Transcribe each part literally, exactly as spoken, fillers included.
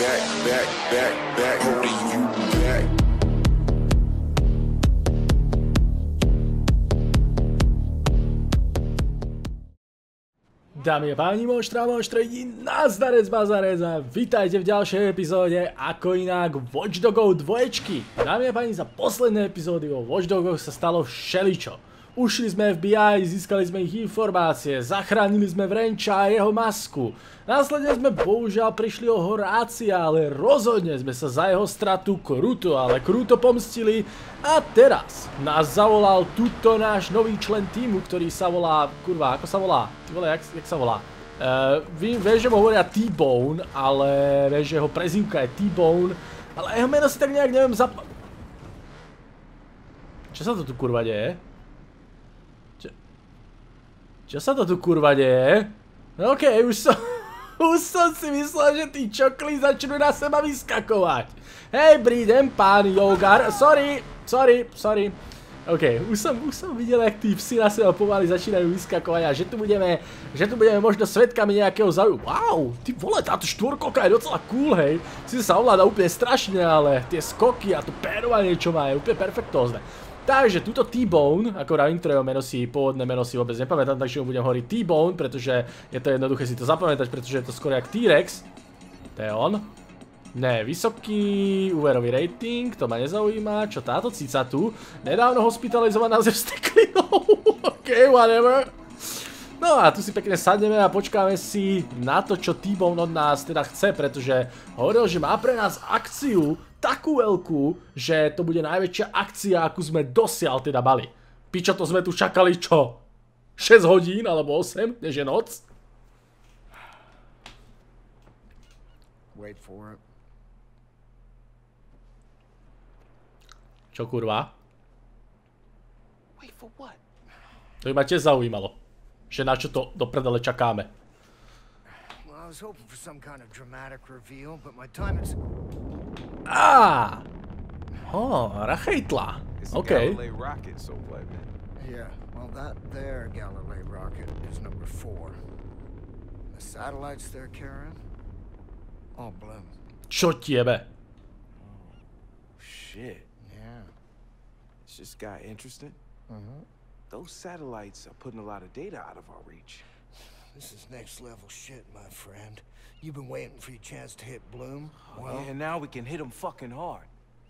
back, back, back, back, holding you back. Dámy a páni, monštra, monštredi, nazdarec, bazarec a vítajte v ďalšej epizóde, ako inak Watch Dogov dvoječky. Dámy a páni, za posledné epizódy o Watch Dogoch sa stalo všeličo. Ušli sme F B I, získali sme ich informácie, zachránili sme Wrencha a jeho masku. Následne sme bohužiaľ prišli o Horácia, ale rozhodne sme sa za jeho stratu kruto, ale kruto pomstili. A teraz nás zavolal tuto náš nový člen týmu, ktorý sa volá, kurva, ako sa volá? Ty vole, jak, jak sa volá? Uh, vy, vieš, že mu hovoria T-Bone, ale vieš, že jeho prezývka je T-Bone, ale jeho meno si tak nejak neviem zap... Čo sa to tu kurva deje? Čo, Čo sa to tu kurva deje? Okej, už som... Už som si myslel, že tí čokli začnú na seba vyskakovať. Hej, prídem, pán Jogar. Sorry, sorry, sorry. OK, už som, už som videl, jak tí psi na seba pomaly začínajú vyskakovať a že tu budeme, že tu budeme možno svedkami nejakého zaujímavé. Wow, ty vole, táto štvorkolka je docela cool, hej. Si sa ovláda úplne strašne, ale tie skoky a to pérovanie, čo má, je úplne perfektózne. Takže túto T-Bone, ako na introjeho meno si, pôvodné meno si vôbec nepamätám, takže mu budem hovoriť T-Bone, pretože je to jednoduché si to zapamätať, pretože je to skoro jak T-Rex. To je on. Ne, vysoký úverový rating, to ma nezaujíma. Čo táto cica tu? Nedávno hospitalizovaná ze vsteklinou. OK, whatever. No a tu si pekne sadneme a počkáme si na to, čo T-Bone od nás teda chce, pretože hovoril, že má pre nás akciu takú veľkú, že to bude najväčšia akcia, akú sme dosiaľ teda mali. Pičo, to sme tu čakali čo? šesť hodín alebo osem, než je noc? Wait for it. Čo kurva? Wait for what? To by ma tiež zaujímalo. Že na čo to do prdele čakáme. Well, I was hoping for some kind of dramatic reveal, but my time is... Á! Oh, Rachejtla. OK. Galilei rocket, so what, man? Yeah, well, that there Galilei rocket is number four. The satellites they're carrying, all Bloom. Čo tiebe? Shit. Yeah. This just got interesting. Uh-huh. Those satellites are putting a lot of data out of our reach. This is next level shit, my friend. You've been waiting for your chance to hit Bloom. Oh, Well, yeah, and now we can hit them fucking hard.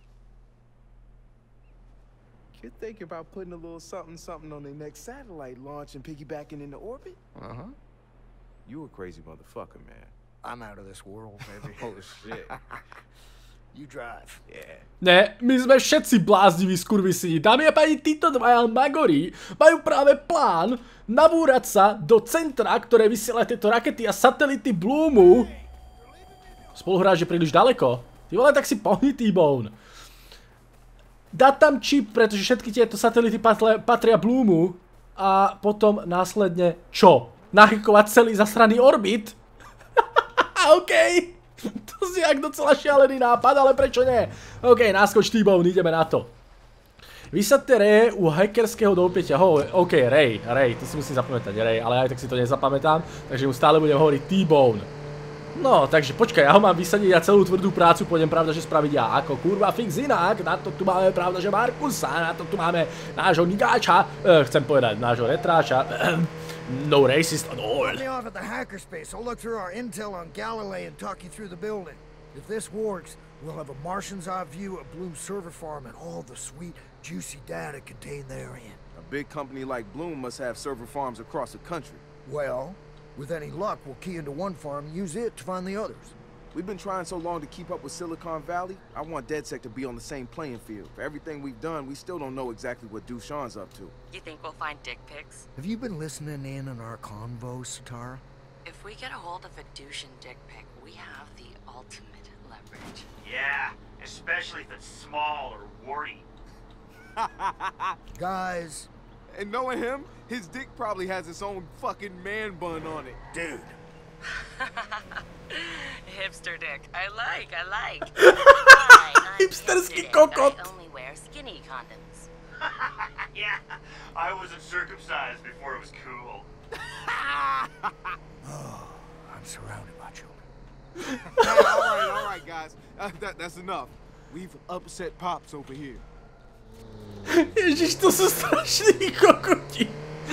You're thinking about putting a little something something on the next satellite launch and piggybacking into orbit? uh-huh. You a crazy motherfucker, man. I'm out of this world, baby. Oh shit. You drive. Yeah. Ne, my sme všetci blázniví skurvisini. Dámy a páni, títo dvaja magori majú práve plán nabúrať sa do centra, ktoré vysiela tieto rakety a satelity Bloomu. Spoluhráč je príliš ďaleko. Ty vole, tak si pohni T-Bone. Dať tam čip, pretože všetky tieto satelity patria Bloomu. A potom následne čo? Nahekovať celý zasraný orbit? OK. To si jak docela šialený nápad, ale prečo nie? OK, náskoč T-Bone, ideme na to. Vysadte Ray u hackerského doupäťa. OK, Ray, Ray, to si musím zapamätať, Ray, ale aj tak si to nezapamätám, takže mu stále budem hovoriť T-Bone. No, takže počkaj, ja ho mám vysadiť a celú tvrdú prácu pôjdem pravda, že spraviť ja. Ako kurva fix inak, na to tu máme pravda, že Markusa, na to tu máme nášho nigáča, eh, chcem povedať, nášho retráča. No racist at all. Let me off at the hackerspace. I'll look through our intel on Galilei and talk you through the building. If this works, we'll have a Martian's eye view of Bloom's server farm and all the sweet, juicy data contained therein. A big company like Bloom must have server farms across the country. Well, with any luck, we'll key into one farm and use it to find the others. We've been trying so long to keep up with Silicon Valley. I want DedSec to be on the same playing field. For everything we've done, we still don't know exactly what Dushan's up to. You think we'll find dick pics? Have you been listening in on our convo, Satara? If we get a hold of a Dushan dick pic, we have the ultimate leverage. Yeah, especially if it's small or warty. Guys, And knowing him, his dick probably has its own fucking man bun on it. dude. Hipster dick. I like, I like. Hi, I'm Hipsterski Hipster Dick. kokot. I only wear skinny condoms. Yeah, I wasn't circumcised before it was cool. Oh, I'm surrounded by children. all right, all right, guys. Uh, that, that's enough. We've upset Pops over here. Ježiš, to sú strašní kokoti.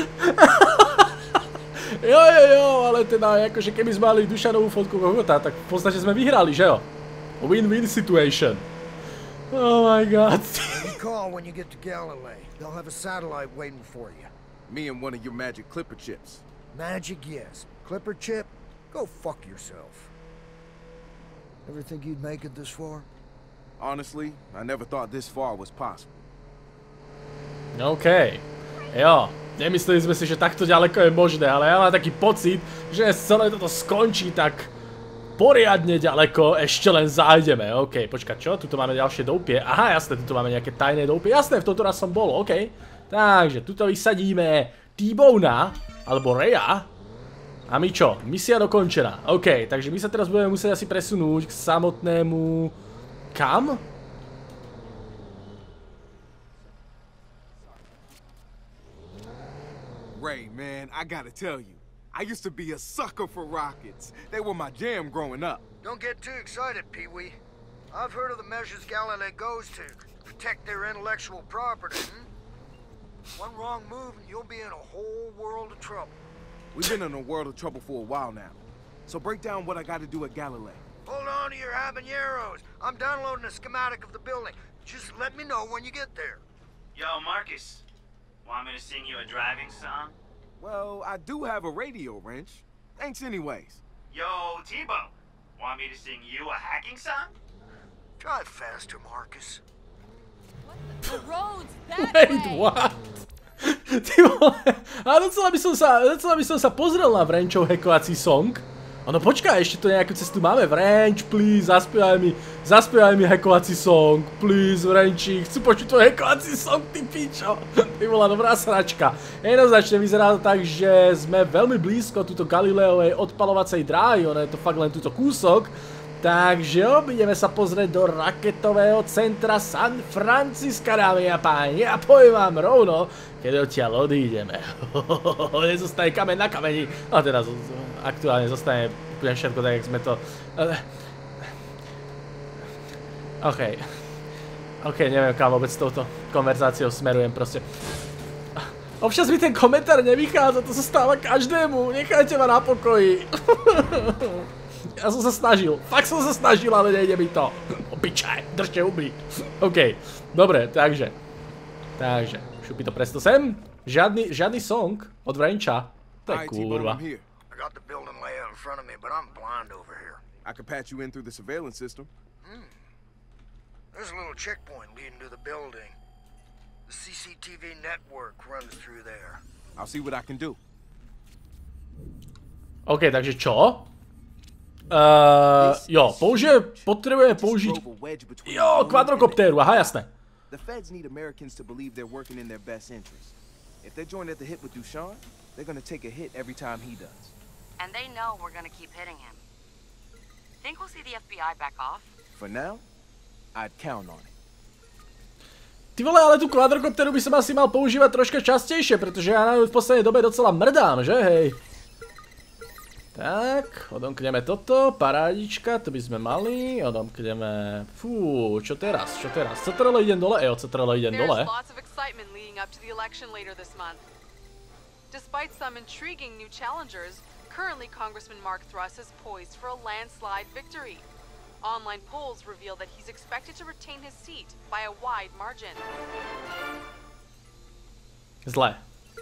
Jo, jo, jo, ale teda, akože keby sme mali Dušanovú fotku kokota, tak v podstate sme vyhrali, že jo? Win-win situation. Oh my god. You call when you get to Galilee. They'll have a satellite waiting for you. Me and one of your magic clipper chips. Magic, yes. Clipper chip? Go fuck yourself. Ever think you'd make it this far? Honestly, I never thought this far was possible. OK. Jo, nemysleli sme si, že takto ďaleko je možné, ale ja mám taký pocit, že celé toto skončí tak poriadne ďaleko, ešte len zájdeme. OK, počkať, čo? Tuto máme ďalšie doupie. Aha, jasné, tuto máme nejaké tajné doupie. Jasné, v tomto raz som bol, OK. Takže, tuto vysadíme T-Bonea, alebo Raya. A my čo? Misia dokončená. OK, takže my sa teraz budeme musieť asi presunúť k samotnému... Kam? Ray, man, I gotta tell you, I used to be a sucker for rockets. They were my jam growing up. Don't get too excited, Pee-wee. I've heard of the measures Galilee goes to protect their intellectual property. Hmm? One wrong move and you'll be in a whole world of trouble. We've been in a world of trouble for a while now. So break down what I gotta do at Galilee. Hold on to your habaneros. I'm downloading a schematic of the building. Just let me know when you get there. Yo, Marcus. Want me to sing you a driving song? Well, I do have a radio wrench. Thanks anyways. Yo, T-Bo. Want me to sing you a hacking song? Drive faster, Marcus. The road's that Wait, way. what? Ty vole, a docela by som sa, docela by som sa pozrel na Wrenchov hackovací song. Ono počkaj, ešte to nejakú cestu máme. Wrench, please, zaspievaj mi, zaspievaj mi hackovací song. Please, Wrenchi, chcú počuť tvoj hackovací song, ty pičo. Ty bola dobrá sračka. Jednoznačne vyzerá to tak, že sme veľmi blízko túto Galileovej odpalovacej dráhy, ono je to fakt len túto kúsok. Takže obideme sa pozrieť do raketového centra San Francisca, dámy a páni. A poviem vám rovno, keď odtiaľ odídeme. Nezostane kameň na kameni. No teda aktuálne zostane úplne všetko tak, jak sme to... OK. OK, neviem, kam vôbec s touto konverzáciou smerujem proste. Občas mi ten komentár nevychádza, to sa stáva každému. Nechajte ma na pokoji. Ja som sa snažil, fakt som sa snažil, ale nejde mi to. Opičaj, držte huby. OK, dobre, takže. Takže, šupi to presto sem. Žiadny, žiadny song od Wrencha. To je kurva. I got the building layout in front of me, but I'm blind over here. I could patch you in through the surveillance system. Hmm. There's a little checkpoint leading to the building. The C C T V network runs through there. I'll see what I can do. OK, takže čo? Uh, jo, použije, potrebujeme použiť... Jo, kvadrokoptéru, aha, jasné. The feds need Americans to believe they're working in their best interest. If they're joined at the hip with Dushan, they're gonna take a hit every time he does. And they know we're gonna keep hitting him. Think we'll see the F B I back off? For now, I'd count on it. Ty vole, ale tú kvadrokoptéru by som asi mal používať troška častejšie, pretože ja na ňu v poslednej dobe docela mrdám, že hej? Tak, odomkneme toto, parádička, to by sme mali, odomkneme, fú, čo teraz, čo teraz, C T R L idem dole, ejo, C T R L idem dole. There's lots of excitement leading up to the election later this month. Despite some intriguing new challengers, currently Congressman Mark Thruss is poised for a landslide victory. Online polls reveal that he's expected to retain his seat by a wide margin. Zle.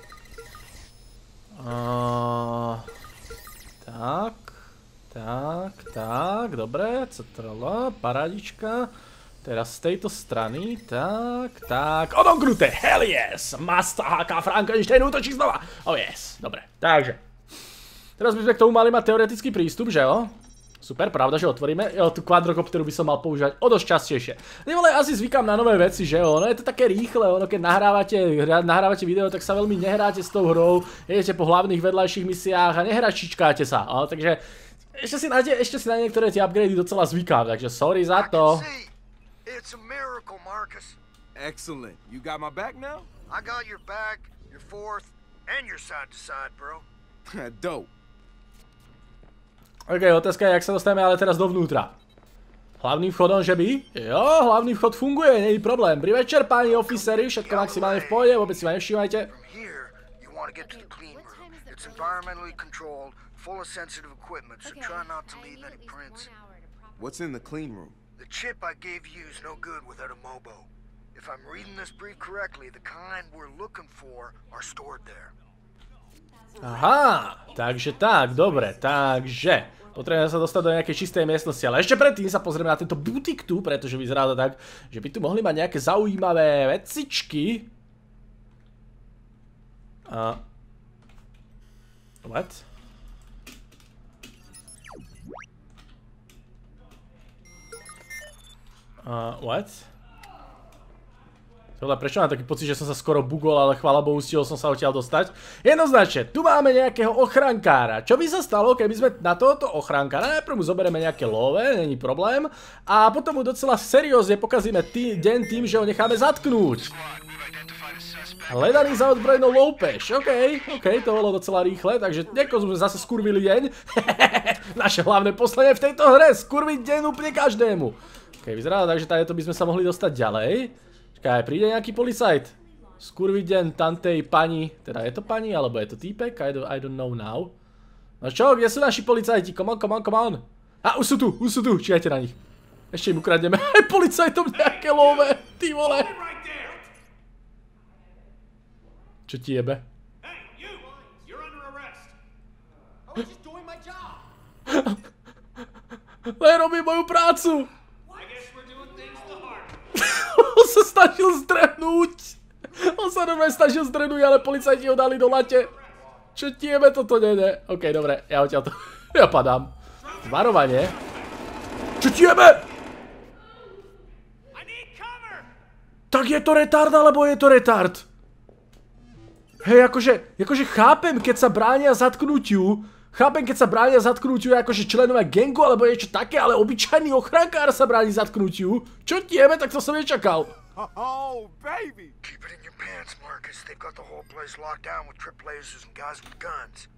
Uh... Tak, tak, tak, dobre, C T R L, parádička. Teraz z tejto strany, tak, tak, odomknuté, hell yes, Masta há ká Frankenstein útočí znova, oh yes, dobre, takže. Teraz by sme k tomu mali mať teoretický prístup, že jo? Super, pravda, že otvoríme, jo, tú kvadrokopteru by som mal používať o dosť častejšie. Ale asi zvykám na nové veci, že jo, no je to také rýchle, ono keď nahrávate, nahrávate video, tak sa veľmi nehráte s tou hrou, idete po hlavných vedľajších misiách a nehračičkáte sa, no, takže ešte si, na tie, ešte si na niektoré tie upgrady docela zvykám, takže sorry za to. It's a miracle, Marcus. Excellent. You got my back now? I got your back, your fourth, and your side to side, bro. Dope. Ok, otázka je, jak sa dostaneme ale teraz dovnútra. Hlavným vchodom, že by? Jo, hlavný vchod funguje, nie je problém. Pri večer, páni oficery, všetko maximálne v pohode, vôbec si ma nevšímajte. What's in the clean room? The chip I gave you is no good without a Mobo. If I'm reading this brief correctly, the kind we're looking for are stored there. Aha, takže tak, dobre, takže potrebujeme sa dostať do nejakej čistej miestnosti, ale ešte predtým sa pozrieme na tento butik tu, pretože vyzerá to tak, že by tu mohli mať nejaké zaujímavé vecičky. A... What? Uh, what? Tohle, prečo mám taký pocit, že som sa skoro bugol, ale chvála Bohu, stihol som sa odtiaľ dostať. Jednoznačne, tu máme nejakého ochrankára. Čo by sa stalo, keby sme na tohoto ochrankára, najprv mu zoberieme nejaké love, není problém, a potom mu docela seriózne pokazíme tý, deň tým, že ho necháme zatknúť. Hledaný za odbrojenou loupež, okej, okay, okej, okay, to bolo docela rýchle, takže niekoho sme zase skurvili deň. Naše hlavné poslanie v tejto hre, skurviť deň úplne každému. Ok, vyzerá tak, že tady to by sme sa mohli dostať ďalej. Čakaj, príde nejaký policajt. Skurviť deň tantej pani, teda je to pani, alebo je to týpek? I don't, I don't know now. No čo, kde sú naši policajti? Come on, come on, come on. A, už sú tu, už sú tu, čítajte na nich. Ešte im ukradneme aj policajtom nejaké love, ty vole. Čo ti jebe? Len robím moju prácu. On sa snažil zdrehnúť. On sa normálne snažil zdrehnúť, ale policajti ho dali do late. Čo ti jebe, toto nede? Ok, dobre, ja odtiaľ to... Ja padám. Varovanie. Čo ti jebe? Tak je to retard, alebo je to retard? Hej, akože, akože chápem, keď sa bránia zatknutiu. Chápem, keď sa bránia zatknutiu akože členové gangu alebo niečo také, ale obyčajný ochrankár sa bráni zatknutiu. Čo ti jebe, tak to som nečakal. Oh, baby! Keep it in your pants, Marcus. They've got the whole place locked down with trip lasers and guys with guns.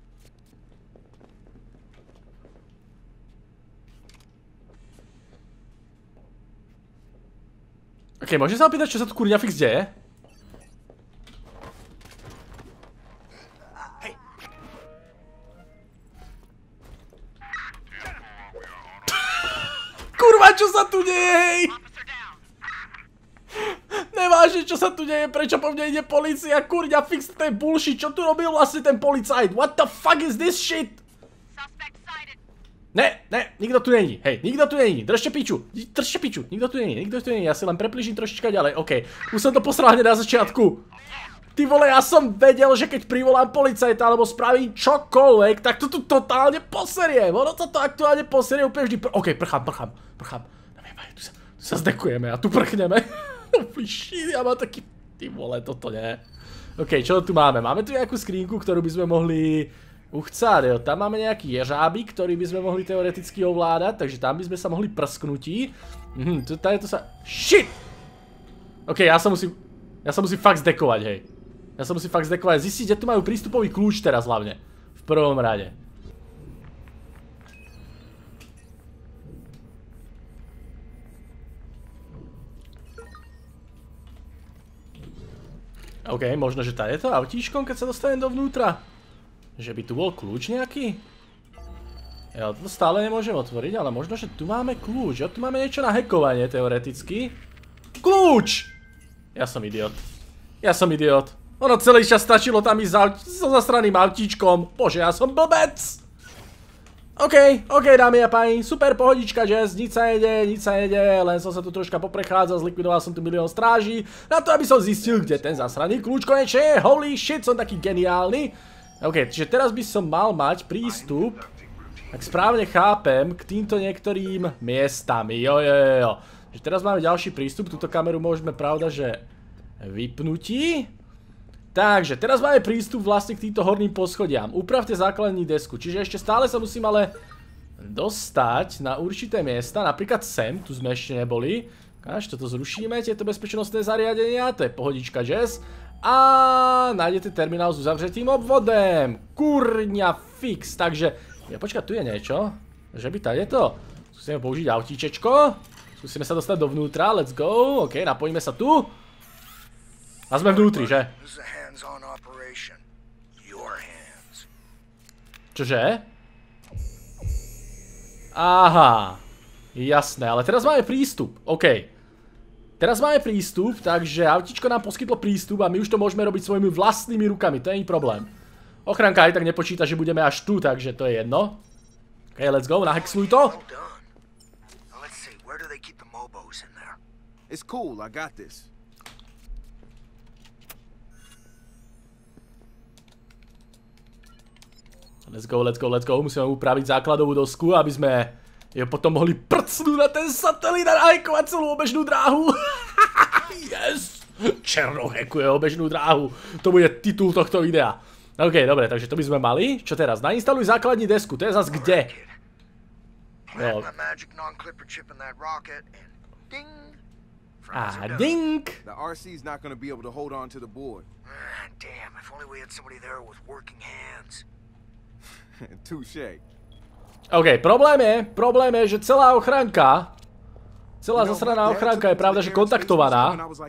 Ok, môžem sa opýtať, čo sa tu kurňa fix deje? Kurva, čo sa tu deje, hej? Nevážne, čo sa tu deje, prečo po mne ide polícia, kurňa, fix ten bullshit, čo tu robil vlastne ten policajt? What the fuck is this shit? Ne, ne, nikto tu není, hej, nikto tu není, držte piču, držte piču, nikto tu není, nikto tu není, ja si len preplížim trošička ďalej, okej, už som to posral hneď na začiatku. Ty vole, ja som vedel, že keď privolám policajta alebo spravím čokoľvek, tak to tu totálne poserie. Ono to to aktuálne poserie úplne vždy. Ok, prchám, prchám, prchám. Tu sa, tu sa zdekujeme a tu prchneme. Úplný shit, ja mám taký... Ty vole, toto nie. Ok, čo tu máme? Máme tu nejakú skrínku, ktorú by sme mohli uchcáť. Tam máme nejaký ježábik, ktorý by sme mohli teoreticky ovládať, takže tam by sme sa mohli prsknutí. Mhm, tady to sa... Shit! Ok, ja sa musím... Ja sa musím fakt zdekovať, hej. Ja sa musím fakt zdekovať. Zistiť, kde tu majú prístupový kľúč teraz hlavne. V prvom rade. OK, možno, že tady je to autíčkom, keď sa dostanem dovnútra. Že by tu bol kľúč nejaký? Ja to stále nemôžem otvoriť, ale možno, že tu máme kľúč. Jo, tu máme niečo na hackovanie teoreticky. Kľúč! Ja som idiot. Ja som idiot. Ono celý čas stačilo tam ísť so zastraným autíčkom. Bože, ja som blbec. OK, OK, dámy a páni, super pohodička, že nič sa jede, nič sa jede, len som sa tu troška poprechádzal, zlikvidoval som tu milión stráží, na to, aby som zistil, kde ten zasraný kľúč konečne je. Holy shit, som taký geniálny. OK, čiže teraz by som mal mať prístup, ak správne chápem, k týmto niektorým miestam. Jo, jo, jo, jo. Že teraz máme ďalší prístup, túto kameru môžeme, pravda, že vypnutí. Takže, teraz máme prístup vlastne k týmto horným poschodiam. Upravte základní desku, čiže ešte stále sa musím ale dostať na určité miesta, napríklad sem, tu sme ešte neboli. Až toto zrušíme, tieto bezpečnostné zariadenia, to je pohodička, jazz. A nájdete terminál s uzavřetým obvodem. Kurňa fix, takže Ja počkať, tu je niečo. Že by tady to. Skúsime použiť autíčečko. Skúsime sa dostať dovnútra, let's go. OK, napojíme sa tu. A sme vnútri, že? Čože? Aha. Jasné, ale teraz máme prístup. OK. Teraz máme prístup, takže autíčko nám poskytlo prístup a my už to môžeme robiť svojimi vlastnými rukami, to nie je problém. Ochranka aj tak nepočíta, že budeme až tu, takže to je jedno. OK, let's go, nahexluj to. It's cool, I got this. Let's go, let's go, let's go. Musíme upraviť základovú dosku, aby sme jo potom mohli prcnúť na ten satelit a hajkovať celú obežnú dráhu. Yes! Černo hackuje obežnú dráhu. To bude titul tohto videa. OK, dobre, takže to by sme mali. Čo teraz? Nainstaluj základní desku. To je zas kde? Jo. A ding! The R C's not gonna be able to hold on to the board. Damn, if only we had somebody there with working hands. Touché. OK, problém je, problém je, že celá ochranka, celá zasraná ochranka je pravda, že kontaktovaná.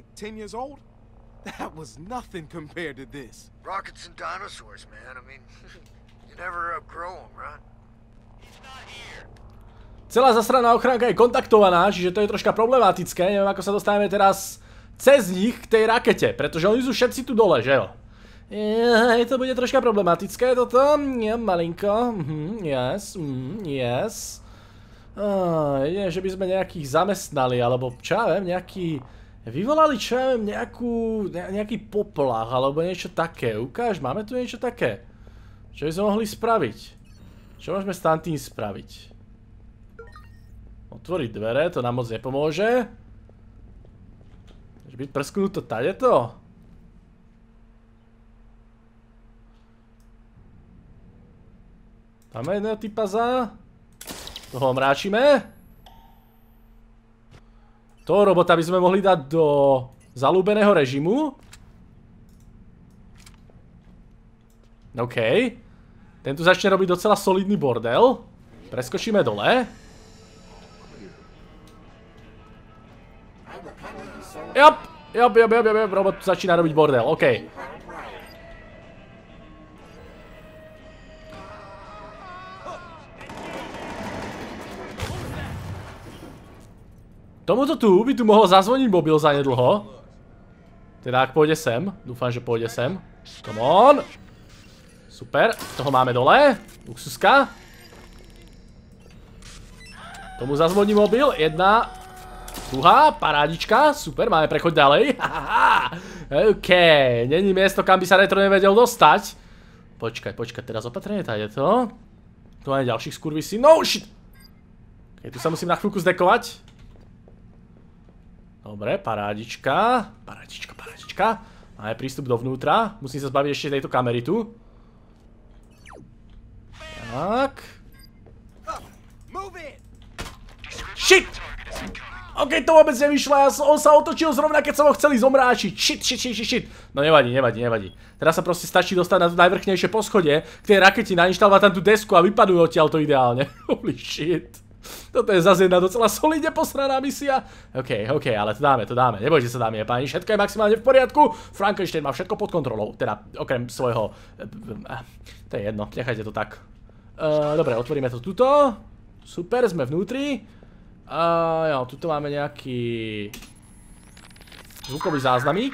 That was nothing compared to this. Rockets and dinosaurs, man. I mean, you never outgrow them, right? He's not here. Celá zasraná ochranka je kontaktovaná, čiže to je troška problematické. Neviem, ako sa dostaneme teraz cez nich k tej rakete, pretože oni sú všetci tu dole, že jo? Je, to bude troška problematické toto. Je, malinko. Mhm, yes, mhm, yes. Ah, jedine, že by sme nejakých zamestnali, alebo čo ja viem, nejaký... Vyvolali, čo ja viem, nejakú... nejaký poplach, alebo niečo také. Ukáž, máme tu niečo také? Čo by sme mohli spraviť? Čo môžeme s tým spraviť? Otvoriť dvere, to nám moc nepomôže. Môže byť prsknuto tadeto? Máme jedného typa za... Toho mráčime. Toho robota by sme mohli dať do zalúbeného režimu. OK. Ten tu začne robiť docela solidný bordel. Preskočíme dole. Jop, jop, jop, jop, jop, robot tu začína robiť bordel, OK. Tomuto tu by tu mohol zazvoniť mobil zanedlho. Teda ak pôjde sem. Dúfam, že pôjde sem. Come on. Super. Toho máme dole. Luxuska. Tomu zazvoní mobil. Jedna. Druhá. Parádička. Super. Máme prechod ďalej. OK. Není miesto, kam by sa retro nevedel dostať. Počkaj, počkaj. Teraz opatrenie tady to. Tu máme ďalších skurvisí. No shit. OK, tu sa musím na chvíľku zdekovať. Dobre, parádička, parádička, parádička. Máme prístup dovnútra. Musím sa zbaviť ešte tejto kamery tu. Tak. Shit! OK, to vôbec nevyšlo. On sa otočil zrovna, keď som ho chceli zomráčiť. Shit, shit, shit, shit. No nevadí, nevadí, nevadí. Teraz sa proste stačí dostať na to najvrchnejšie poschodie k tej raketi, nainštalovať tam tú desku a vypadnú odtiaľ to ideálne. Holy shit. Toto je zase jedna docela solidne posraná misia. OK, OK, ale to dáme, to dáme. Nebojte sa, dámy a páni, všetko je maximálne v poriadku. Frankenstein má všetko pod kontrolou. Teda, okrem svojho... To je jedno, nechajte to tak. Uh, dobre, otvoríme to tuto. Super, sme vnútri. Uh, jo, tuto máme nejaký... zvukový záznamík.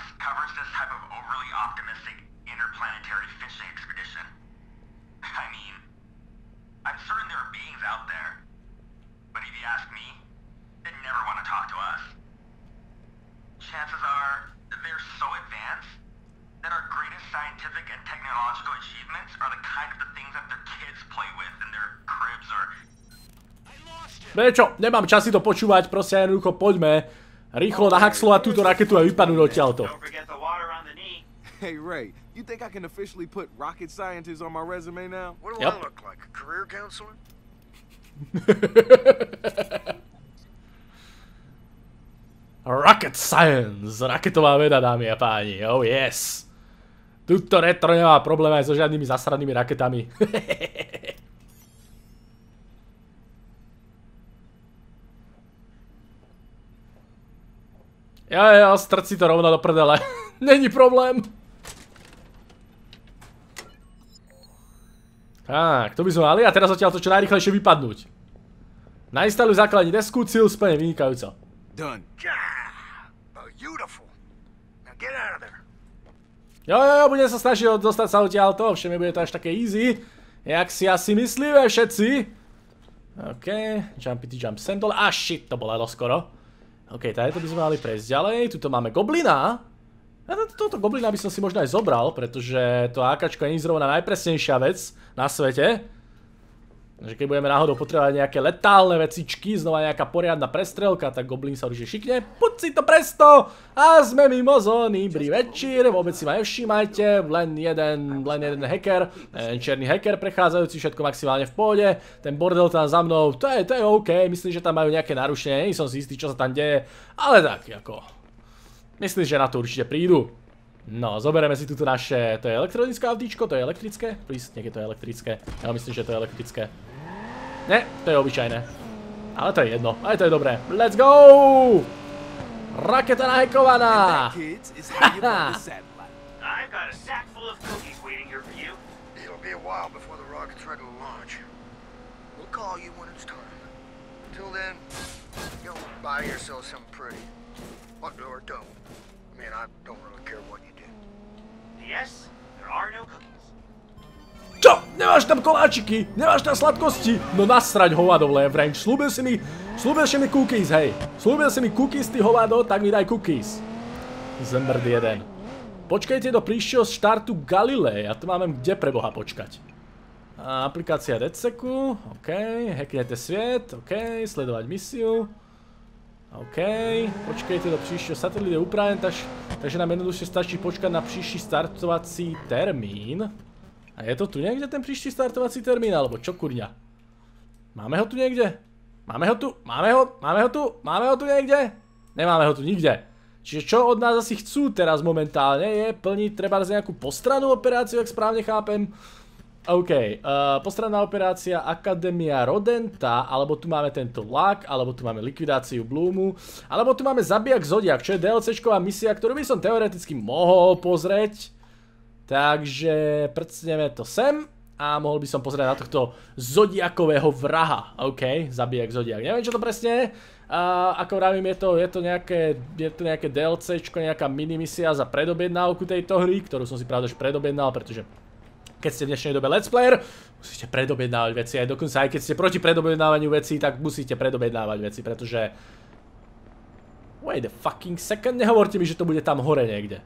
Chances are they're so advanced that our greatest scientific and technological achievements are the kind of the things that their kids play with in their cribs or... Prečo? Nemám čas si to počúvať, proste jednoducho poďme rýchlo nahaxlovať túto raketu a vypadnúť odtiaľto. Hey Ray, you think I can officially put rocket scientist on my resume now? What do I look like, a career counselor? Rocket Science, raketová veda, dámy a páni, oh yes. Tuto retro nemá problém aj so žiadnymi zasranými raketami. Jo, jo, strč si to rovno do prdele. Není problém. Tak, to by sme mali a teraz odtiaľ to čo najrýchlejšie vypadnúť. Nainstaluj základní desku, cíl splne vynikajúco. Done. Beautiful. Now get out of there. Jo, jo, jo, budem sa snažiť dostať sa odtiaľ to, všem nebude to až také easy, jak si asi myslíme všetci. OK, jumpity jump sem dole, a shit, to bolelo skoro. OK, tady to by sme mali prejsť ďalej, tuto máme goblina. A toto goblina by som si možno aj zobral, pretože to ákačko nie je zrovna najpresnejšia vec na svete. Takže keď budeme náhodou potrebovať nejaké letálne vecičky, znova nejaká poriadna prestrelka, tak goblin sa určite šikne. Poď si to presto! A sme mimo zóny, dobrý večer, vôbec si ma nevšímajte, len jeden, len jeden hacker, jeden černý hacker prechádzajúci, všetko maximálne v pohode. Ten bordel tam za mnou, to je, to je OK, myslím, že tam majú nejaké narušenie, nie som si istý, čo sa tam deje, ale tak, ako... Myslím, že na to určite prídu. No, zoberieme si tuto naše, to je elektronické autíčko, to je elektrické? Please, nech je to elektrické, ja myslím, že to je elektrické. Ne, to je obyčajné. Ale to je jedno, aj to je dobré. Let's go! Raketa nahekovaná! I've got a sack full of cookies waiting here for you. It'll be a while before the rocket's ready to launch. We'll call you when it's time. Until then, go buy yourself something pretty. Or don't. I mean, I don't really care what you do. Yes, there are no cookies. Čo? Nemáš tam koláčiky? Nemáš tam sladkosti? No nasrať hovado v range. Slúbil si mi, slúbil si mi cookies, hej. Slúbil si mi cookies, ty hovado, tak mi daj cookies. Zmrd jeden. Počkajte do príšťeho štartu Galilei. A to máme kde pre Boha počkať? A aplikácia DedSecu, OK. Hacknete sviet, OK. Sledovať misiu. OK, počkejte do příštího, satelit je upraven, taž, takže nám jednoduše stačí počkať na příští startovací termín. A je to tu niekde ten příští startovací termín, alebo čo kurňa? Máme ho tu niekde? Máme ho tu? Máme ho? Máme ho tu? Máme ho tu niekde? Nemáme ho tu nikde. Čiže čo od nás asi chcú teraz momentálne je plniť treba z nejakú postrannú operáciu, ak správne chápem. OK, uh, postranná operácia Akadémia Rodenta, alebo tu máme tento lak, alebo tu máme likvidáciu Bloomu, alebo tu máme Zabijak Zodiak, čo je DLCčková misia, ktorú by som teoreticky mohol pozrieť. Takže prcneme to sem a mohol by som pozrieť na tohto Zodiakového vraha. OK, Zabijak Zodiak, neviem čo to presne je. Uh, ako vravím, je to, je to nejaké, je to nejaké DLCčko, nejaká minimisia za predobjednávku tejto hry, ktorú som si pravda že predobjednal, pretože keď ste v dnešnej dobe let's player, musíte predobjednávať veci, aj dokonca aj keď ste proti predobjednávaniu vecí, tak musíte predobjednávať veci, pretože... Wait a fucking second, nehovorte mi, že to bude tam hore niekde.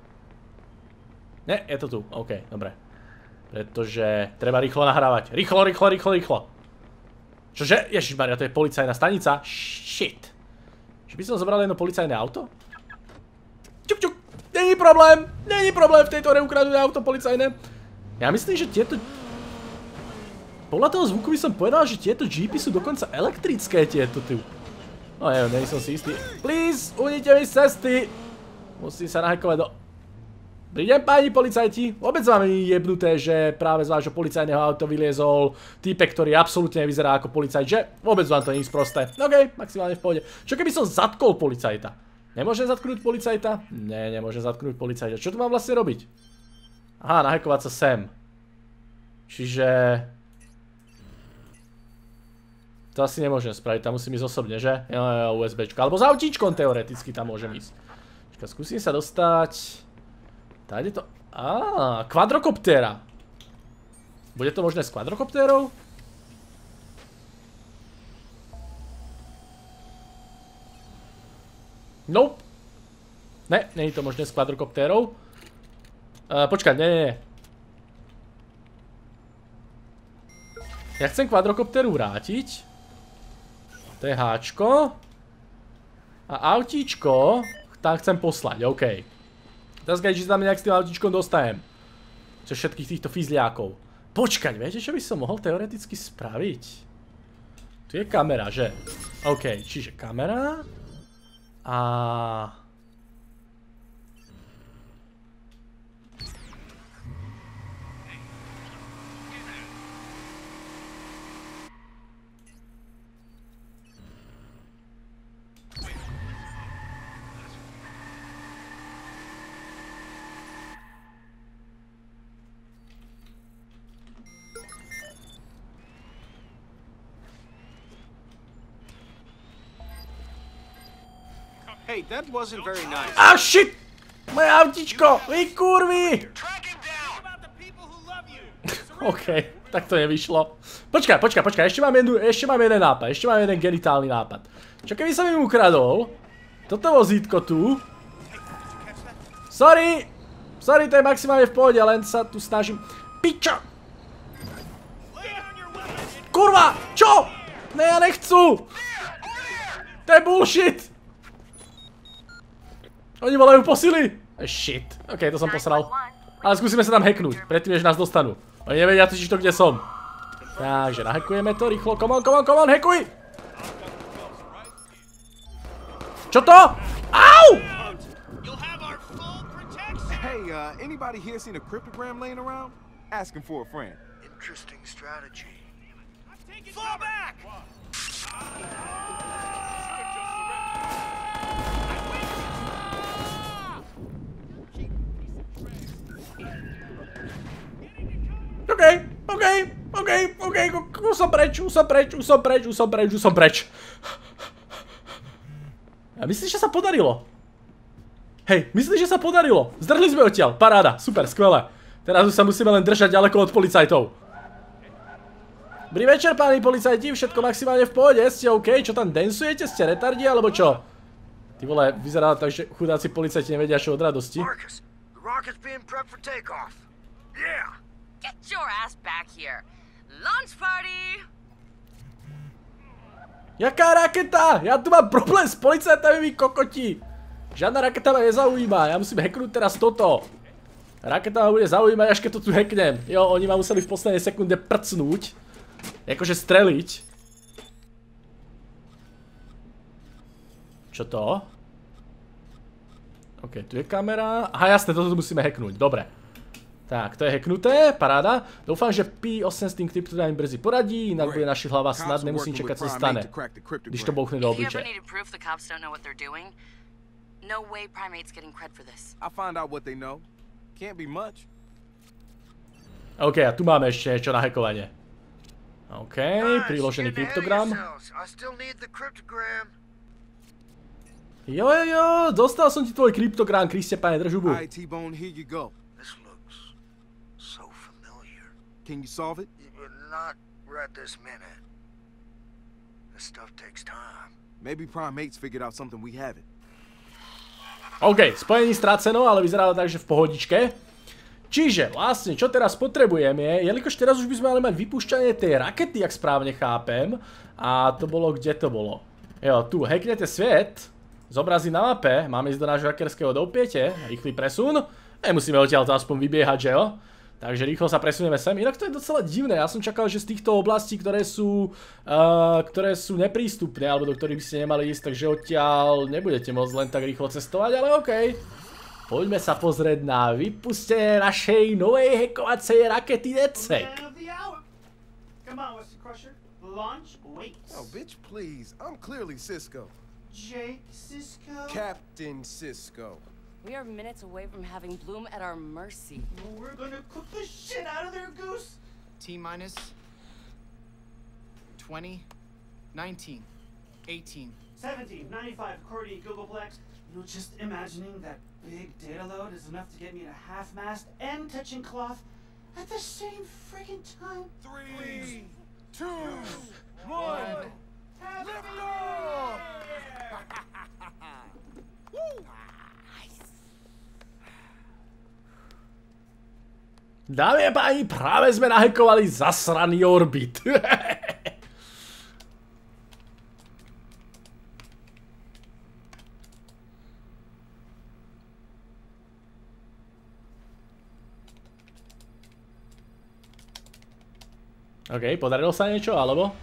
Ne, je to tu, OK, dobre. Pretože treba rýchlo nahrávať, rýchlo, rýchlo, rýchlo, rýchlo. Čože? Ježišmaria, to je policajná stanica? Shit. Že by som zobral jedno policajné auto? Čuk, čuk, není problém, není problém v tejto hre ukradnúť auto policajné. Ja myslím, že tieto... Podľa toho zvuku by som povedal, že tieto jeepy sú dokonca elektrické tieto tu. No neviem, nie som si istý. Please, ujdite mi z cesty. Musím sa nahackovať do... Dobrý deň, páni policajti. Vôbec vám je jebnuté, že práve z vášho policajného auta vyliezol týpek, ktorý absolútne nevyzerá ako policajt, že? Vôbec vám to nie je sprosté. OK, maximálne v pohode. Čo keby som zatkol policajta? Nemôžem zatknúť policajta? Ne, nemôžem zatknúť policajta. Čo tu mám vlastne robiť? Aha, nahackovať sa sem. Čiže... To asi nemôžem spraviť, tam musím ísť osobne, že? Jo, jo, USBčko. Alebo s autíčkom teoreticky tam môžem ísť. Počkaj, skúsim sa dostať... Tady to... Á, kvadrokoptéra. Bude to možné s kvadrokoptérou? Nope. Ne, nie je to možné s kvadrokoptérou. Uh, počkaj, nie, nie, nie. Ja chcem kvadrokopteru vrátiť. To je háčko. A autíčko tam chcem poslať, OK. Teraz keď si tam nejak s tým autíčkom dostajem. Čo všetkých týchto fizliákov. Počkať, viete čo by som mohol teoreticky spraviť? Tu je kamera, že? OK, čiže kamera. A... Hey, that wasn't very nice. Ah, shit! Moje autičko! Vy kurvy! OK, tak to nevyšlo. Počkaj, počkaj, počkaj, ešte mám, jednu, ešte mám jeden nápad, ešte mám jeden genitálny nápad. Čo keby som im ukradol toto vozítko tu? Sorry! Sorry, to je maximálne v pohode, len sa tu snažím... Pičo! Kurva! Čo? Ne, ja nechcú! To je bullshit! Oni volajú posily! Shit. OK, to som posral. Ale skúsime sa tam hacknúť, predtým, než nás dostanú. Oni nevedia totiž to, kde som. Takže nahackujeme to rýchlo. Come on, come on, come on, hackuj! Čo to? Au! Hey, uh, anybody here seen a cryptogram laying around? Asking for a friend. Interesting strategy. Fall back! OK, OK, OK, OK, už som preč, už som preč, už som preč, už som preč, už som preč. A myslíš, že sa podarilo? Hej, myslíš, že sa podarilo? Zdrhli sme odtiaľ, paráda, super, skvelé. Teraz už sa musíme len držať ďaleko od policajtov. Dobrý večer, páni policajti, všetko maximálne v pohode, ste OK? Čo tam dancujete? Ste retardi, alebo čo? Ty vole, vyzerá tak, že chudáci policajti nevedia čo od radosti. Marcus, the rocket's being prepped for takeoff. Yeah. Get your ass back here. Launch party! Jaká raketa? Ja tu mám problém s policajtami, vy kokoti. Žiadna raketa ma nezaujíma, ja musím hacknúť teraz toto. Raketa ma bude zaujímať, až keď to tu hacknem. Jo, oni ma museli v poslednej sekunde prcnúť. Jakože streliť. Čo to? OK, tu je kamera. Aha, jasné, toto tu musíme hacknúť, dobre. Tak, to je hacknuté, paráda. Dúfam, že P osem s tým kryptodrám brzy poradí, inak bude naši hlava snad, nemusím čakať, co stane. Když to bouchne do obliče. No way Primate's getting cred for this. I'll find out what they know. Can't be much. OK, a tu máme ešte niečo na hackovanie. OK, priložený kryptogram. Jo, jo, jo, dostal som ti tvoj kryptogram, Kriste, pane, drž hubu. Alright, T-Bone, here you go. This looks so familiar. Can you solve it? Not right this minute. This stuff takes time. Maybe Primate's figured out something we haven't. OK, spojení stráceno, ale vyzerá to tak, že v pohodičke. Čiže vlastne, čo teraz potrebujeme je, jelikož teraz už by sme mali mať vypúšťanie tej rakety, ak správne chápem. A to bolo, kde to bolo? Jo, tu, hacknete svet, zobrazí na mape, máme ísť do nášho hackerského doupiete, rýchly presun. Nemusíme odtiaľ to aspoň vybiehať, že jo? Takže rýchlo sa presunieme sem. Inak to je docela divné, ja som čakal, že z týchto oblastí, ktoré sú, uh, ktoré sú neprístupné, alebo do ktorých by ste nemali ísť, takže odtiaľ nebudete môcť len tak rýchlo cestovať, ale okej. Poďme sa pozrieť na vypustenie našej novej hackovacej rakety DedSec. Come on, Mister Crusher. Launch waits. Oh, bitch, please. I'm clearly Cisco. Jake Cisco? Captain Cisco. We are minutes away from having Bloom at our mercy. Well, we're gonna cook the shit out of their goose. T minus twenty, nineteen, eighteen, seventeen, ninety-five, Cordy, Googleplex. You know, just imagining that big data load is enough to get me to half-mast and touching cloth at the same friggin' time. Three, two, one, lift off! Woo! Dámy a páni, práve sme nahackovali zasraný orbit. OK, podarilo sa niečo, alebo?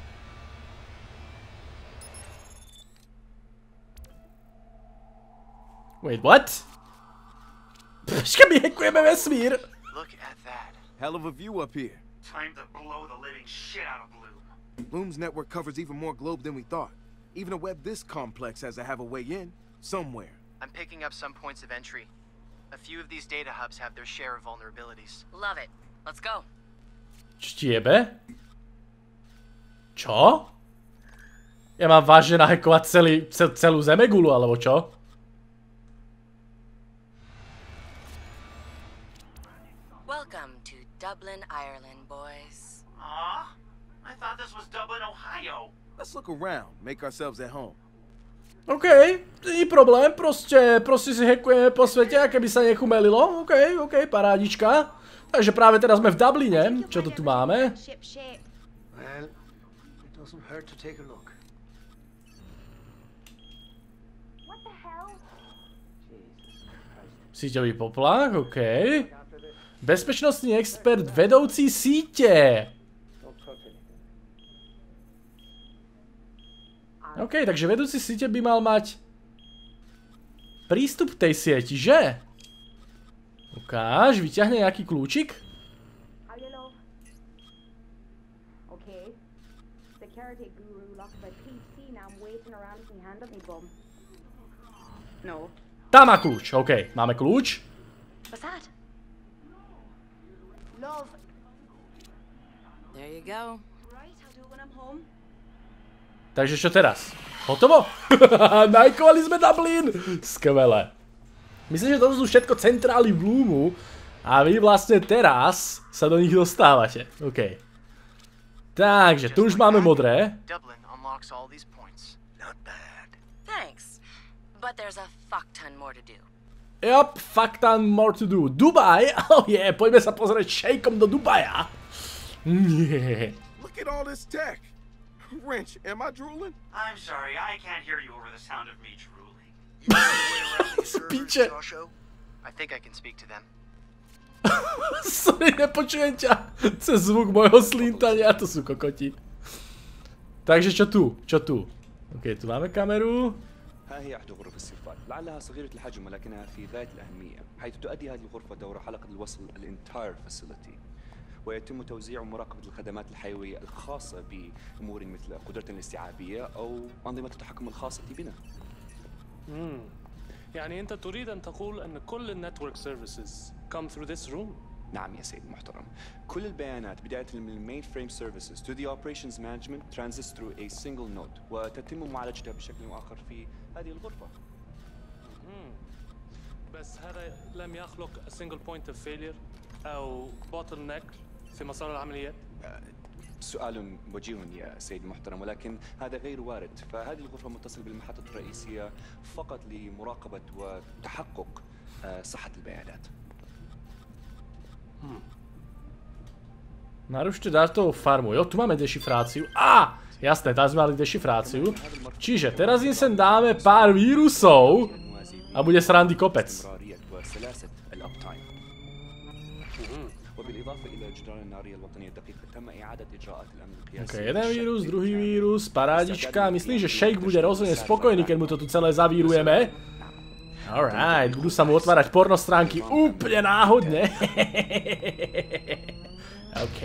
Wait, what? Počkaj, my hackujeme vesmír. Look at that. Hell of a view up here. Time to blow the living shit out of Bloom. Bloom's network covers even more globe than we thought. Even a web this complex has to have a way in, somewhere. I'm picking up some points of entry. A few of these data hubs have their share of vulnerabilities. Love it. Let's go. Čo ti jebe? Čo? Ja mám vážne nahackovať celý, cel, celú zemegulu, alebo čo? Dublin, Ireland, boys. Aw, I thought this was Dublin, Ohio. Let's look around, make ourselves at home. OK, není problém, prostě, prostě si hackujeme po světě, a keby sa nechumelilo. OK, OK, parádička. Takže práve teraz sme v Dubline. Čo to tu máme? Well, it doesn't hurt to take a look. Síťový poplach, OK. Bezpečnostný expert, vedoucí sítě. OK, takže vedúci sítě by mal mať prístup k tej sieti, že? Ukáž, vyťahne nejaký kľúčik. Tam má kľúč, OK, máme kľúč. There you go. Takže čo teraz? Hotovo? Najkovali sme Dublin! Skvelé. Myslím, že to sú všetko centrály Bloomu a vy vlastne teraz sa do nich dostávate. OK. Takže tu už máme modré. Dublin unlocks all these points. Not bad. Thanks. But there's a fuck ton more to do. Yup, fuck ton more to do. Dubaj? Oh yeah, poďme sa pozrieť šejkom do Dubaja. Yeah. Look at all this tech. Wrench, am I drooling? I'm sorry, I can't hear you over the sound of me drooling. You know the way around these servers, Spíče. Joshua? I think I can speak to them. Sorry, nepočujem ťa. Cez zvuk mojho slintania, to sú kokoti. Takže čo tu? Čo tu? OK, tu máme kameru. ها هي إحدى غرف الصفات، لعلها صغيرة الحجم ولكنها في غاية الأهمية، حيث تؤدي هذه الغرفة دور حلقة الوصل الانتاير فاسيلتي، ويتم توزيع ومراقبة الخدمات الحيوية الخاصة بأمور مثل قدرتنا الاستيعابية أو أنظمة التحكم الخاصة بنا. امم يعني أنت تريد أن تقول أن كل النتورك سيرفيسز come through this room؟ نعم يا سيد المحترم، كل البيانات بداية من المين فريم سيرفيسز to the operations management transits through a single node وتتم معالجتها بشكل أو آخر في هذه الغرفة. امم بس هذا لم يخلق a single point of failure أو bottleneck في مسار العمليات؟ سؤال وجيه يا سيد المحترم، ولكن هذا غير وارد، فهذه الغرفة متصلة بالمحطة الرئيسية فقط لمراقبة وتحقق صحة البيانات. Hmm. Narušte dátovú farmu. Jo, tu máme dešifráciu. Á! Jasné, tam sme mali dešifráciu. Čiže teraz im sem dáme pár vírusov a bude srandy kopec. OK, jeden vírus, druhý vírus, parádička. Myslím, že Shake bude rozhodne spokojný, keď mu to tu celé zavírujeme. Alright, budú sa mu otvárať porno stránky úplne náhodne. OK.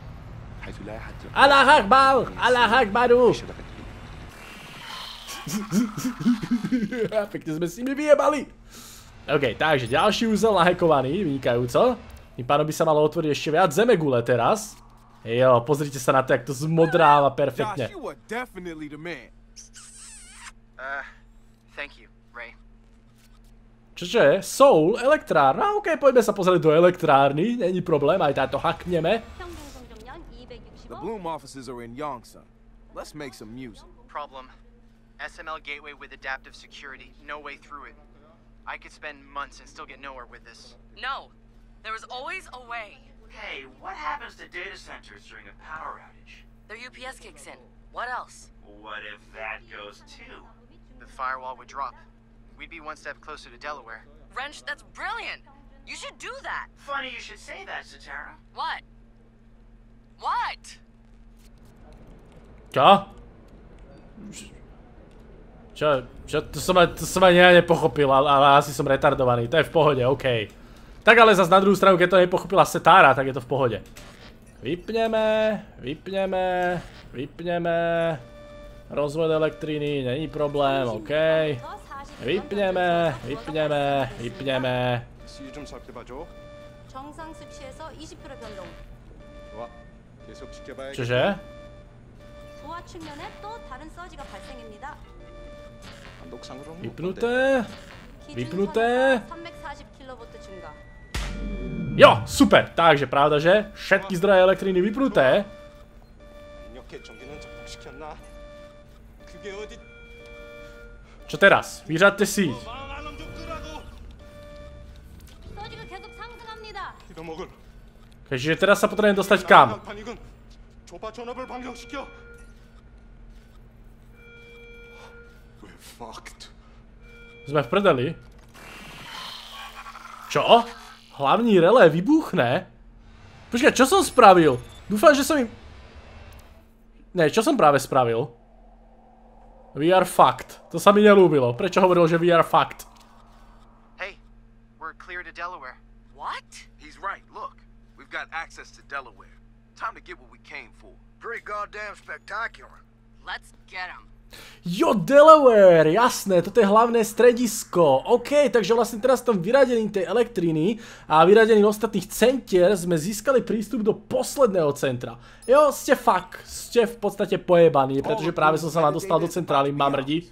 Allah Akbar! Allah Akbaru! Pekne sme si mi vyjebali. OK, takže ďalší úzel nahekovaný, vynikajúco. Tým pádom by sa malo otvoriť ešte viac zemegule teraz. Jo, pozrite sa na to, jak to zmodráva perfektne. Uh, thank you, Ray. Čože je? Soul? Elektrárna? OK, poďme sa pozrieť do elektrárny, není problém, aj táto hackneme. The Bloom offices are in Yongsan. Let's make some music. Problem. S M L gateway with adaptive security, no way through it. I could spend months and still get nowhere with this. No, there is always a way. Hey, what happens to data centers during a power outage? Their U P S kicks in. What else? What if that goes too? The firewall would drop. We'd be one step closer to Delaware. Wrench, that's brilliant! You should do that! Funny you should say that, Satara. What? What? Čo? Čo? Čo? To som, to som ani ja nepochopil, ale, ale asi som retardovaný. To je v pohode, OK. Tak ale zase na druhú stranu, keď to nepochopila Setara, tak je to v pohode. Vypneme, vypneme, vypneme. Rozvod elektriny, není problém, OK. vypneme, vypneme, vypneme. Čože? Vypnuté, vypnuté. Jo, super, takže pravda, že všetky zdroje elektriny vypnuté. Čo teraz? Vyřaďte síť. Keďže teraz sa potrebujem dostať kam? Sme v prdeli. Čo? Hlavní relé vybuchne? Počkaj, čo som spravil? Dúfam, že som im... Ne, čo som práve spravil? We are fucked. To sa mi nelúbilo. Prečo hovoril, že we are fucked? Hey, we're clear to Delaware. What? He's right, look. We've got access to Delaware. Time to get what we came for. Pretty goddamn spectacular. Let's get him. Jo, Delaware, jasné, toto je hlavné stredisko. OK, takže vlastne teraz v tom vyradení tej elektriny a vyradení ostatných centier sme získali prístup do posledného centra. Jo, ste fuck, ste v podstate pojebaní, pretože práve som sa vám dostal do centrály, mamrdi.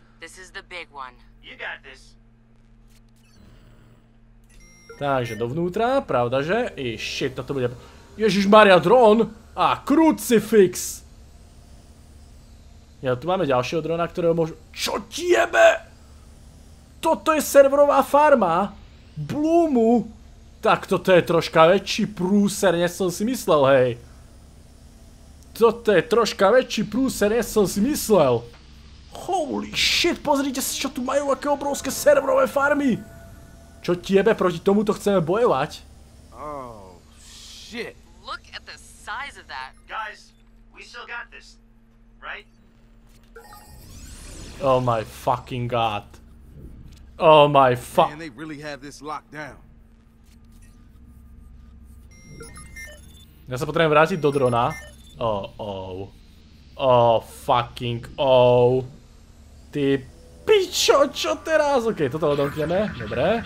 Takže dovnútra, pravda, že? I shit, toto bude... Ježišmaria, dron! A krucifix! Ja, tu máme ďalšieho drona, ktorého môžu... Čo ti jebe? Toto je serverová farma? Bloomu? Tak toto je troška väčší prúser, než som si myslel, hej. Toto je troška väčší prúser, než som si myslel. Holy shit, pozrite si, čo tu majú, aké obrovské serverové farmy. Čo ti jebe, proti tomuto chceme bojovať? Oh, shit. Look at the size of that. Guys, we still got this, right? Oh my fucking god. Oh my fuck. Man, they really have this locked down. Ja sa potrebujem vrátiť do drona. Oh, oh. Oh, fucking oh. Ty pičo, čo teraz? Ok, toto odomkneme. Dobre.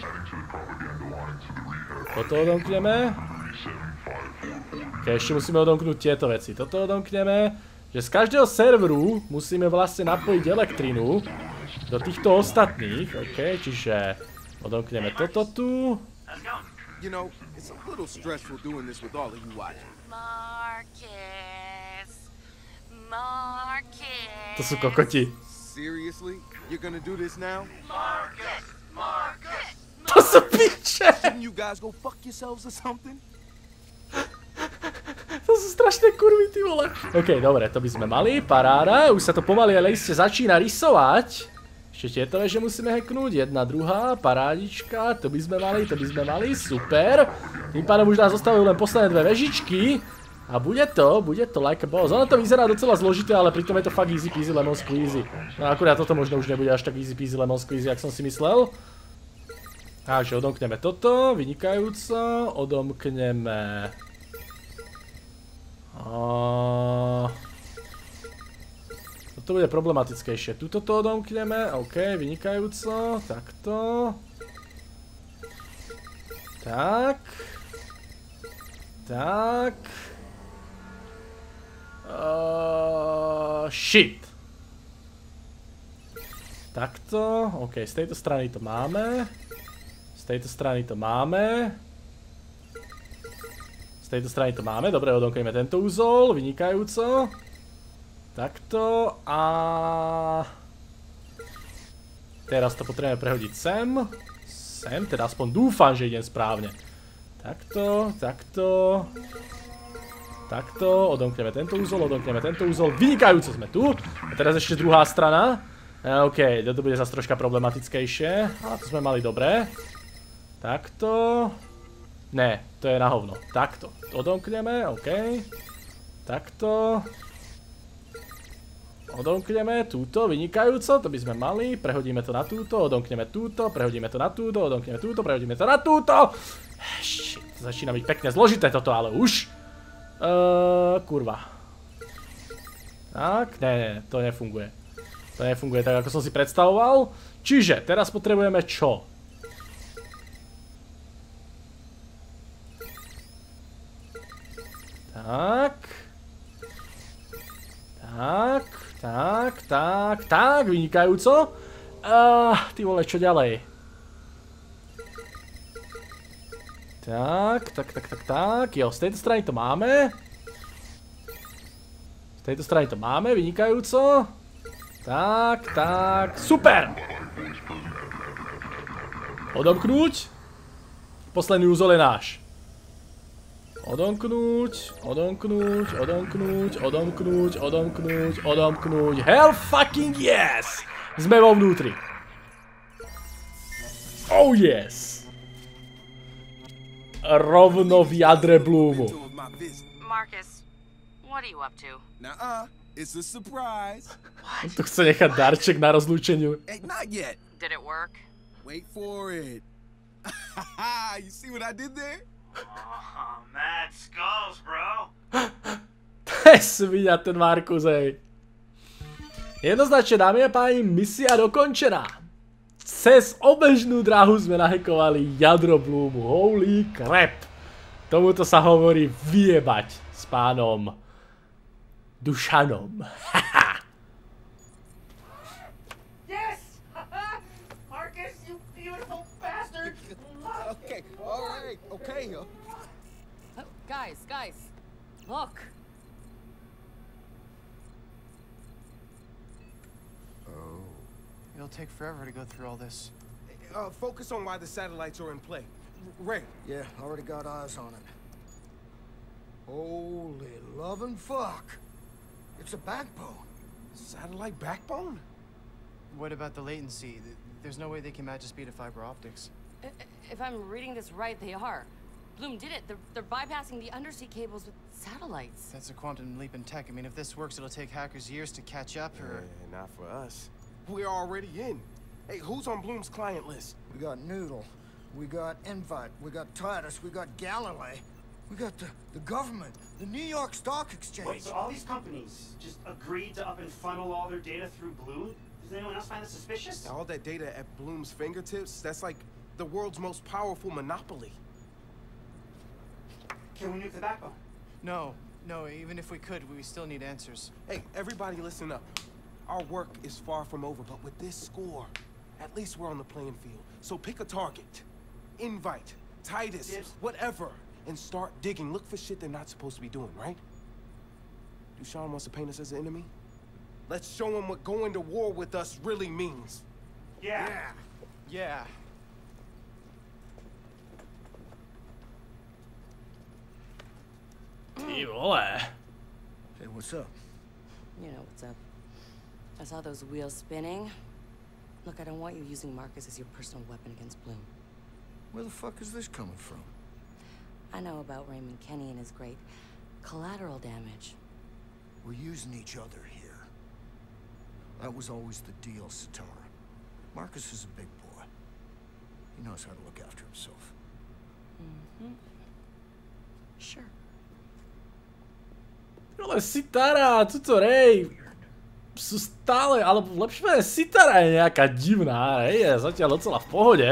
Toto odomkneme. Ok, ešte musíme odomknúť tieto veci. Toto odomkneme. Že z každého serveru musíme vlastne napojiť elektrinu do týchto ostatných, ok, čiže odomkneme toto tu. You know, it's a little stressful doing this with all of you watching. Marcus. Marcus. To sú kokoti. Seriously? You're gonna do this now? Marcus. Marcus. To sú piče. Shouldn't you guys go fuck yourselves or something? To sú strašné kurvy, ty vole. Ok, dobre, to by sme mali, paráda. Už sa to pomaly, ale iste začína rysovať. Ešte tieto veže musíme hacknúť, jedna, druhá, parádička. To by sme mali, to by sme mali, super. Tým pádom už nás zostávajú len posledné dve vežičky. A bude to, bude to like a boss. Ono to vyzerá docela zložité, ale pritom je to fakt easy peasy lemon squeezy. No akurát toto možno už nebude až tak easy peasy lemon squeezy, jak som si myslel. Takže odomkneme toto, vynikajúco. Odomkneme... Uh, toto bude problematickejšie. Tuto to odomkneme, ok, vynikajúco. Takto. Tak. Tak. Uh, shit. Takto, ok, z tejto strany to máme. Z tejto strany to máme. Z tejto strany to máme, dobre, odomkneme tento úzol, vynikajúco. Takto a... Teraz to potrebujeme prehodiť sem. Sem, teda aspoň dúfam, že idem správne. Takto, takto. Takto, odomkneme tento úzol, odomkneme tento úzol, vynikajúco sme tu. A teraz ešte druhá strana. OK, toto bude zase troška problematickejšie. A to sme mali dobre. Takto. Ne, to je na hovno. Takto. Odomkneme, OK. Takto. Odomkneme túto, vynikajúco, to by sme mali. Prehodíme to na túto, odomkneme túto, prehodíme to na túto, odomkneme túto, prehodíme to na túto. Shit, začína byť pekne zložité toto, ale už. Uh, kurva. Tak, ne, ne, to nefunguje. To nefunguje tak, ako som si predstavoval. Čiže, teraz potrebujeme čo? Tak. Tak, tak, tak, tak, vynikajúco. Uh, ty vole, čo ďalej? Tak, tak, tak, tak, tak. Jo, z této strany to máme. Z této strany to máme, vynikajíco. Tak, tak, super! Odomknúť. Posledný úzol je náš. Odomknúť, odomknúť, odomknúť, odomknúť, odomknúť, odomknúť. Hell fucking yes! Sme vo vnútri. Oh yes! Rovno v jadre Bloomu. Marcus, what are you up to? Nuh-uh, it's a surprise. Tu chce nechať darček na rozlúčeniu. Hey, not yet. Did it work? Wait for it. You see what I did there? Oh, mad skulls, bro. To je svinia ten Markus, hej. Jednoznačne, dámy a páni, misia dokončená. Cez obežnú dráhu sme nahekovali jadro Bloomu. Holy crap. Tomuto sa hovorí vyjebať s pánom Dušanom. Yes! Marcus, you beautiful bastard! Okay, alright, okay. Oh, guys, guys, look. Oh. It'll take forever to go through all this. Uh, focus on why the satellites are in play. Ray. Yeah, already got eyes on it. Holy lovin' fuck. It's a backbone. Satellite backbone? What about the latency? There's no way they can match the speed of fiber optics. If I'm reading this right, they are. Bloom did it. They're, they're bypassing the undersea cables with satellites. That's a quantum leap in tech. I mean, if this works, it'll take hackers years to catch up, or... Yeah, not for us. We're already in. Hey, who's on Bloom's client list? We got Noodle. We got Invite. We got Titus. We got Galilee. We got the, the government. The New York Stock Exchange. Wait, so all these companies just agreed to up and funnel all their data through Bloom? Does anyone else find this suspicious? All that data at Bloom's fingertips, that's like the world's most powerful monopoly. Can we nuke the backbone? No, no, even if we could, we still need answers. Hey, everybody listen up. Our work is far from over, but with this score, at least we're on the playing field. So pick a target. Invite, Titus, Dibs. whatever, and start digging. Look for shit they're not supposed to be doing, right? Duchan wants to paint us as an enemy? Let's show him what going to war with us really means. Yeah. Yeah. Yeah. Ty vole. Hey, what's up? You know what's up. I saw those wheels spinning. Look, I don't want you using Marcus as your personal weapon against Bloom. Where the fuck is this coming from? I know about Raymond Kenny and his great collateral damage. We're using each other here. That was always the deal, Sitara. Marcus is a big boy. He knows how to look after himself. Mm-hmm. Sure. Ale Sitara, tuto Ray sú stále, alebo lepšie povedať, Sitara je nejaká divná, hej, je zatiaľ docela v pohode.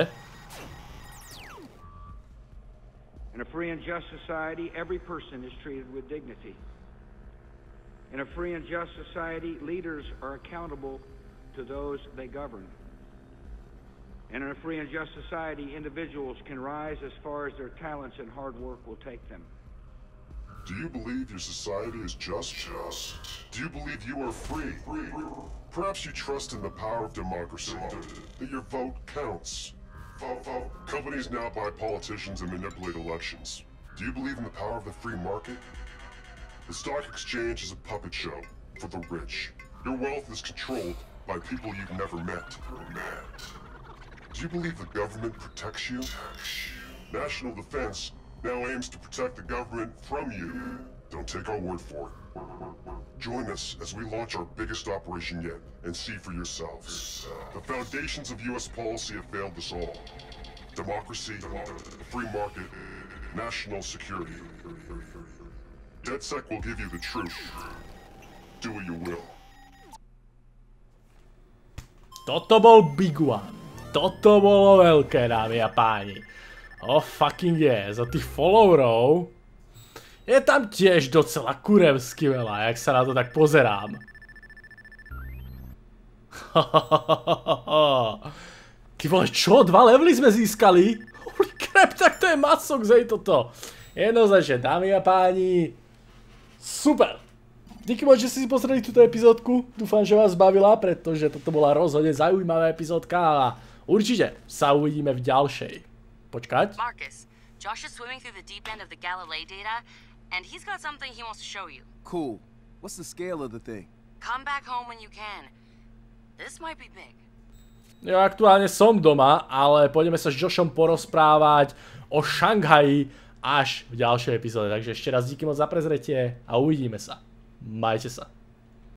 In a free and just society, every person is treated with dignity. In a free and just society, leaders are accountable to those they govern. And in a free and just society, individuals can rise as far as their talents and hard work will take them. Do you believe your society is just? Just. Do you believe you are free? Free. Perhaps you trust in the power of democracy, that your vote counts. Vote, vote. Companies now buy politicians and manipulate elections. Do you believe in the power of the free market? The stock exchange is a puppet show for the rich. Your wealth is controlled by people you've never met. met. Do you believe the government protects you? National defense now aims to protect the government from you. Don't take our word for it. Join us as we launch our biggest operation yet, and see for yourselves. The foundations of U S policy have failed us all. Democracy, free market, national security. DedSec will give you the truth. Do what you will. Toto bol Big One. Toto bolo veľké, dámy a páni. Oh fucking yes, a tých followerov je tam tiež docela kurevsky veľa, jak sa na to tak pozerám. Ty vole, čo? Dva levely sme získali? Holy crap, tak to je je macok zej toto. Jednoznačne, dámy a páni, super. Díky moc, že ste si pozreli túto epizódku. Dúfam, že vás bavila, pretože toto bola rozhodne zaujímavá epizódka a určite sa uvidíme v ďalšej. Počkať. Marcus, Josh is swimming through the deep end of the Galilei data, and he's got something he wants to show you. Cool. What's the scale of the thing? Come back home when you can. This might be big. Ja aktuálne som doma, ale pôjdeme sa s Joshom porozprávať o Šanghaji až v ďalšej epizóde. Takže ešte raz díky moc za prezretie a uvidíme sa. Majte sa.